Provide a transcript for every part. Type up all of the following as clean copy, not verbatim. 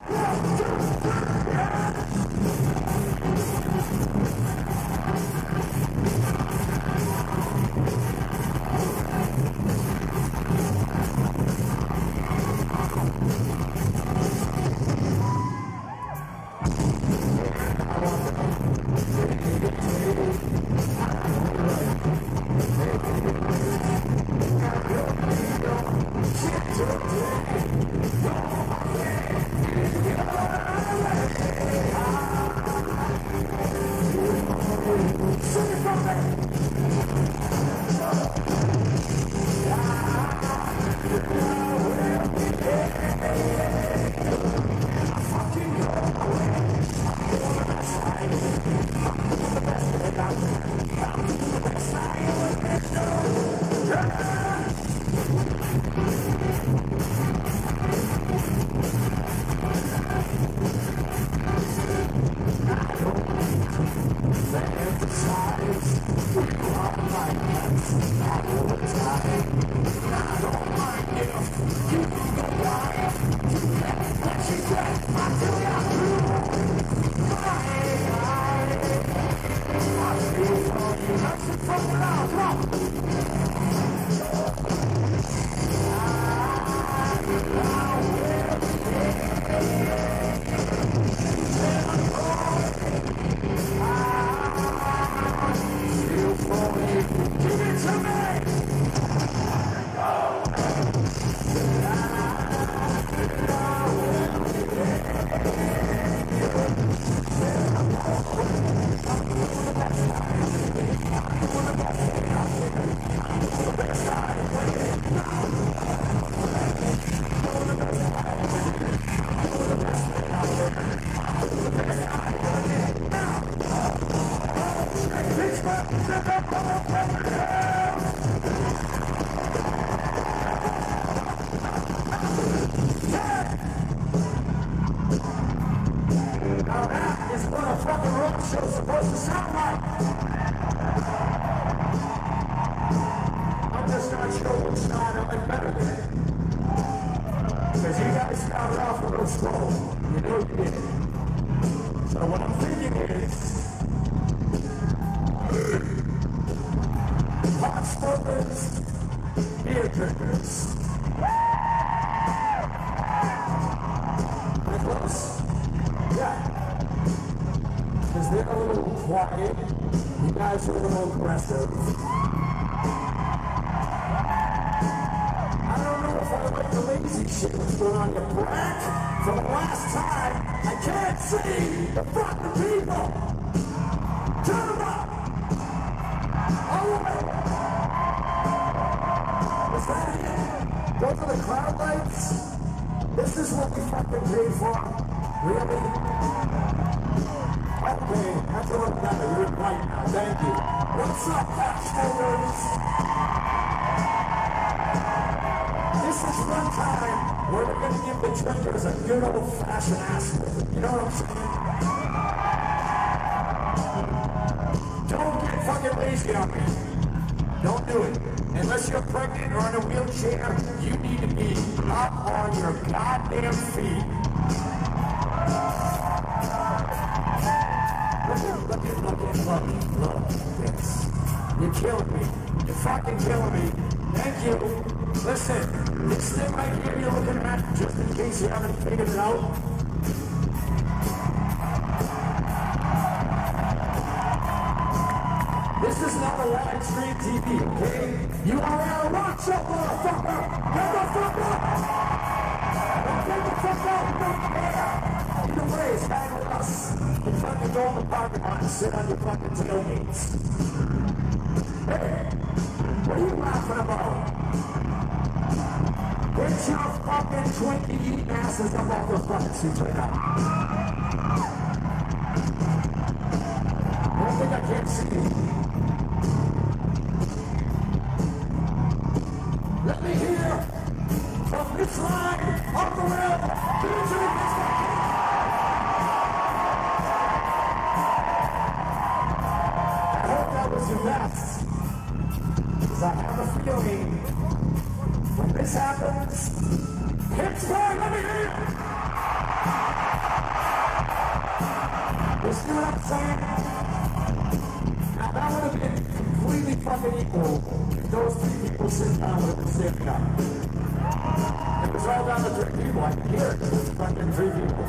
I have a feeling when this happens, Pittsburgh, let me hear you! You see what I'm saying? Now that would have been completely fucking equal if those three people sitting down would have been standing up. It was all down to three people. I can hear it. It was fucking three people.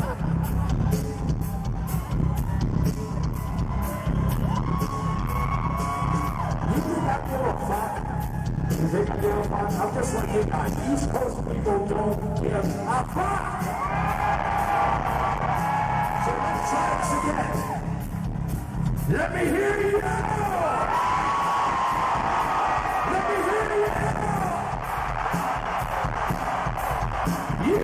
You think I give a fuck? You think I give a fuck? I'm just like you guys. East Coast people don't give a fuck. So let's try this again. Let me hear you! Let me hear you! You!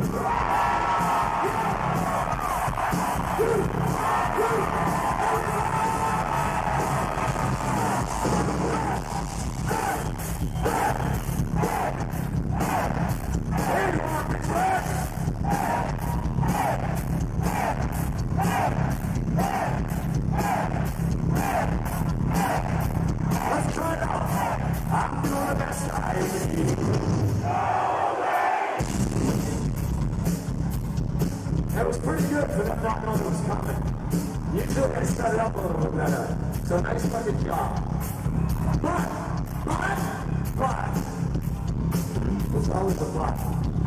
Let's try it out. I'm doing the best I can do. That was pretty good for them not knowing it was coming. You two guys set it up a little bit better. So nice fucking job. But, there's always a but.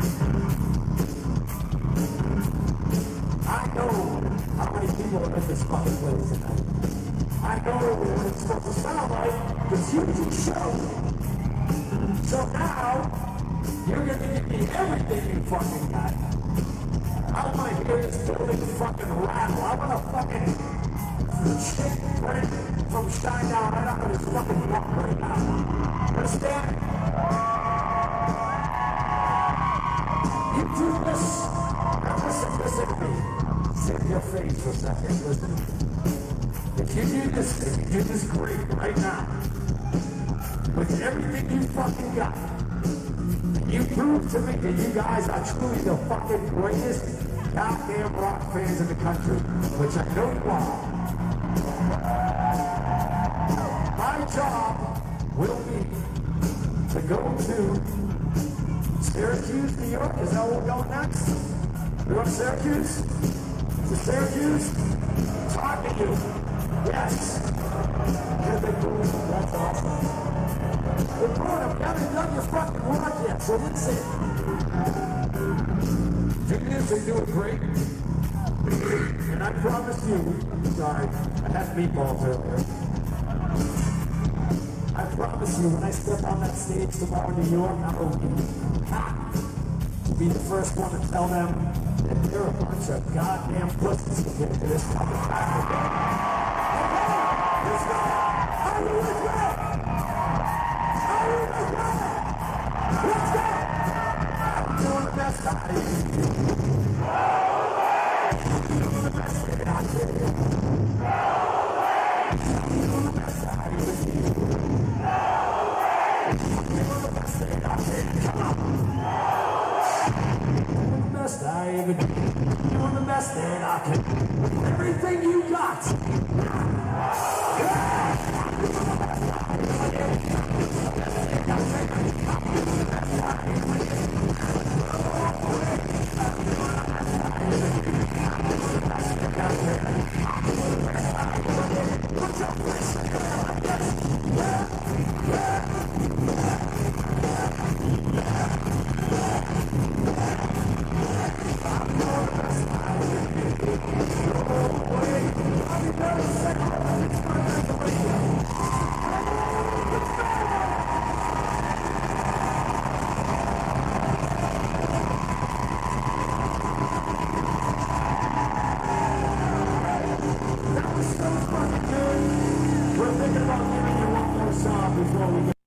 I know how many people are in this fucking place tonight. I know what it's supposed to sound like, because you two showed. So now, you're going to give me everything you fucking got. I want to hear this building fucking rattle. I want to fucking shit Brent from Shine Down right up in his fucking butt right now. Understand? You do this. Now listen to me. Save your face for a second. Listen. If you do this great right now, with everything you fucking got, you prove to me that you guys are truly the fucking greatest goddamn rock fans in the country, which I know you are. My job will be to go to Syracuse, New York. Is that where we're going next? We're going to Syracuse? To Syracuse? Talk to you. Yes. That's awesome. We're growing up. You haven't done your fucking work yet, so listen. Do this and do it great. And I promise you, sorry, I had meatballs earlier. I promise you, when I step on that stage tomorrow in New York, I will be the first one to tell them that they're a bunch of goddamn pussies to get to this fucking time again. Let's go! Are you with me? Are you with me? Let's go! I'm doing the best I can do. I'm doing the best that I can do. I'm doing the best I can do. I'm doing the best that I can do. Come on! I'm doing the best I can do. I'm doing the best that I can do. Everything you got! We're thinking about giving you one more song before we go.